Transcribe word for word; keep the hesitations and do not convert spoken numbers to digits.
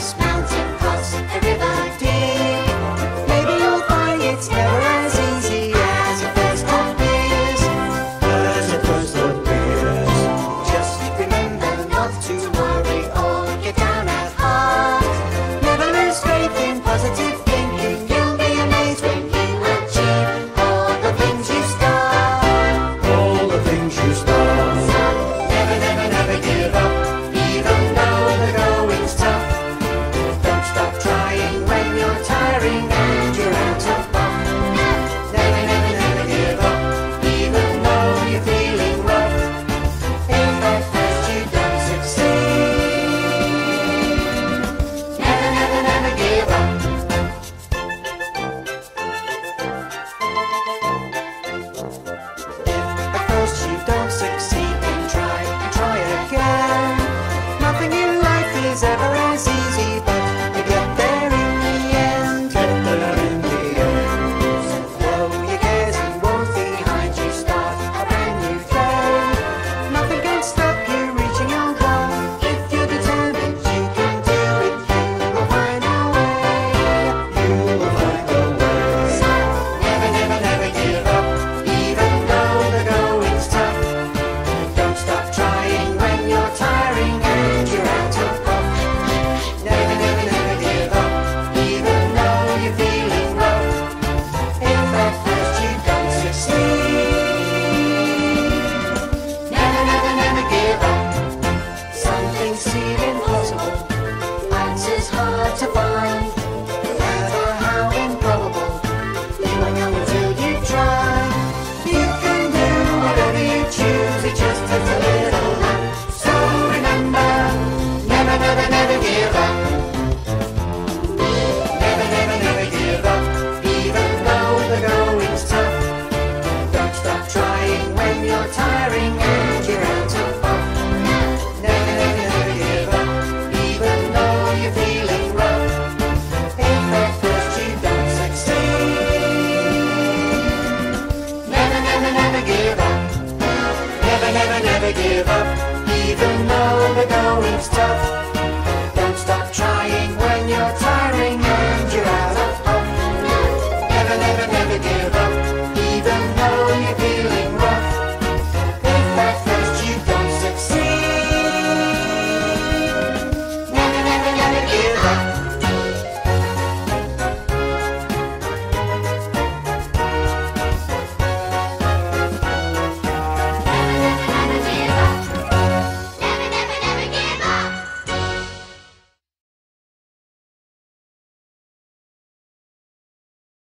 cross, mountain cross, a river deep. Maybe you'll find it's never as easy as it first appears. As it first appears. Just remember not to worry or get down at heart. Never lose faith in positive thinking. You'll be amazed when you achieve all the things you start. All the things you start. So never, never, never give up, even though the going's tough. Don't stop trying when you're tiring and you're out of puff. Never, never, never give up, even though you're feeling rough. If at first you don't succeed, never, never, never give up. If at first you don't succeed, then try and try again. Nothing in life is ever as easy, but